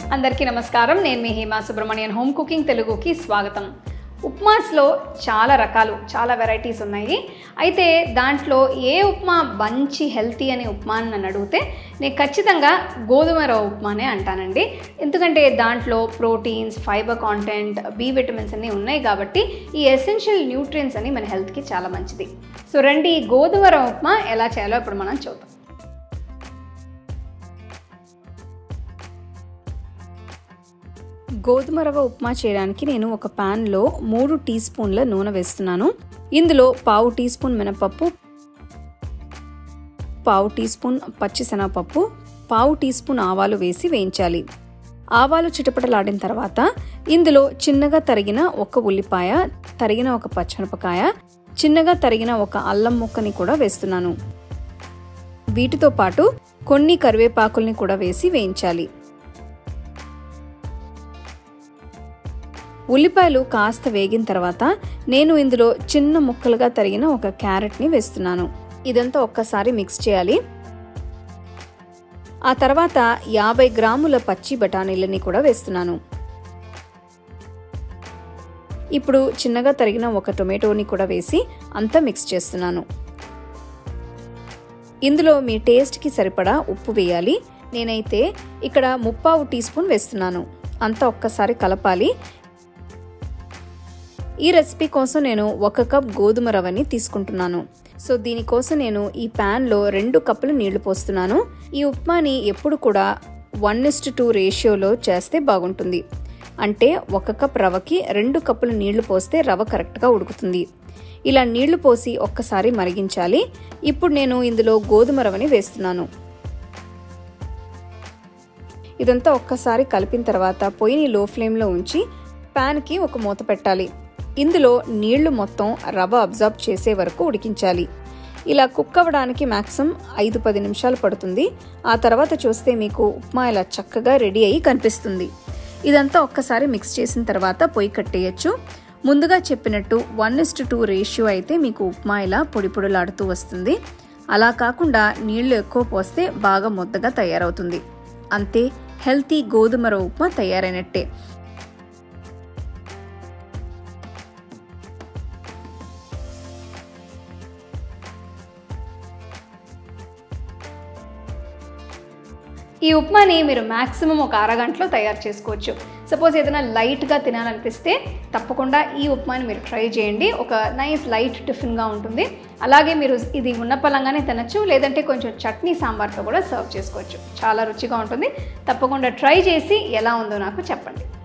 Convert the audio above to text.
అందరికీ నమస్కారం. నేను మీ హేమా సుబ్రహ్మణ్యన్ హోమ్ కుకింగ్ తెలుగుకి స్వాగతం. ఉప్మాస్లో చాలా రకాలు, చాలా వెరైటీస్ ఉన్నాయి. అయితే దాంట్లో ఏ ఉప్మా మంచి హెల్తీ అనే ఉప్మా అని నన్ను అడిగితే నేను ఖచ్చితంగా గోధుమ రవ్వ ఉప్మానే అంటానండి. ఎందుకంటే దాంట్లో proteins, fibre content, B vitamins అన్నీ ఉన్నాయి కాబట్టి ఈ ఎసెన్షియల్ న్యూట్రియన్స్ అని మన హెల్త్కి చాలా మంచిది. సో రండి, గోధుమ రవ్వ ఉప్మా ఎలా చేయాలో ఇప్పుడు మనం చూద్దాం. గోధుమ రవ్వ ఉప్మా చేయడానికి నేను ఒక ప్యాన్లో 3 టీ స్పూన్ల నూనె వేస్తున్నాను. ఇందులో 1/2 టీ స్పూన్ మినపప్పు, 1/2 టీ స్పూన్ పచ్చిశనగపప్పు, 1/2 టీ స్పూన్ ఆవాలు వేసి వేయించాలి. ఆవాలు చిటపటలాడిన తర్వాత ఇందులో చిన్నగా తరిగిన ఒక ఉల్లిపాయ, తరిగిన ఒక పచ్చిమిరపకాయ, చిన్నగా తరిగిన ఒక అల్లం ముక్కని కూడా వేస్తున్నాను. వీటితో పాటు కొన్ని కరివేపాకుల్ని కూడా వేసి వేయించాలి. ఉల్లిపాయలు కాస్త వేగిన తర్వాత నేను ఇందులో చిన్న ముక్కలుగా తరిగిన ఒక క్యారెట్ని వేస్తున్నాను. ఇదంతా ఒక్కసారి మిక్స్ చేయాలి. ఆ తర్వాత 50 గ్రాముల పచ్చి బఠానీలని కూడా వేస్తున్నాను. ఇప్పుడు చిన్నగా తరిగిన ఒక టొమాటోని కూడా వేసి అంతా మిక్స్ చేస్తున్నాను. ఇందులో మీ టేస్ట్కి సరిపడా ఉప్పు వేయాలి. నేనైతే ఇక్కడ 3/4 టీ స్పూన్ వేస్తున్నాను. అంతా ఒక్కసారి కలపాలి. ఈ రెసిపీ కోసం నేను 1 కప్ గోధుమ రవ్వని తీసుకుంటున్నాను. సో దీనికోసం నేను ఈ ప్యాన్లో 2 కప్పులు నీళ్లు పోస్తున్నాను. ఈ ఉప్మాని ఎప్పుడు కూడా 1:2 రేషియోలో చేస్తే బాగుంటుంది. అంటే 1 కప్ రవ్వకి 2 కప్పులు నీళ్లు పోస్తే రవ్వ కరెక్ట్గా ఉడుకుతుంది. ఇలా నీళ్లు పోసి ఒక్కసారి మరిగించాలి. ఇప్పుడు నేను ఇందులో గోధుమ రవ్వని వేస్తున్నాను. ఇదంతా ఒక్కసారి కలిపిన తర్వాత పొయ్యిని లో ఫ్లేమ్లో ఉంచి ప్యాన్కి ఒక మూత పెట్టాలి. ఇందులో నీళ్లు మొత్తం రవ్వ అబ్జర్బ్ చేసే వరకు ఉడికించాలి. ఇలా కుక్ అవ్వడానికి మ్యాక్సిమం 5-10 నిమిషాలు పడుతుంది. ఆ తర్వాత చూస్తే మీకు ఉప్మా ఇలా చక్కగా రెడీ అయ్యి కనిపిస్తుంది. ఇదంతా ఒక్కసారి మిక్స్ చేసిన తర్వాత పొయ్యి కట్టేయచ్చు. ముందుగా చెప్పినట్టు 1:2 రేషియో అయితే మీకు ఉప్మా ఇలా పొడి పొడిలాడుతూ వస్తుంది. అలా కాకుండా నీళ్లు ఎక్కువ పోస్తే బాగా ముద్దగా తయారవుతుంది. అంతే, హెల్తీ గోధుమ రవ్వ ఉప్మా తయారైనట్టే. ఈ ఉప్మాని మీరు మ్యాక్సిమం ఒక అరగంటలో తయారు చేసుకోవచ్చు. సపోజ్ ఏదైనా లైట్గా తినాలనిపిస్తే తప్పకుండా ఈ ఉప్మాని మీరు ట్రై చేయండి. ఒక నైస్ లైట్ టిఫిన్గా ఉంటుంది. అలాగే మీరు ఇది ఉన్న పలంగానే తినచ్చు, లేదంటే కొంచెం చట్నీ సాంబార్తో కూడా సర్వ్ చేసుకోవచ్చు. చాలా రుచిగా ఉంటుంది. తప్పకుండా ట్రై చేసి ఎలా ఉందో నాకు చెప్పండి.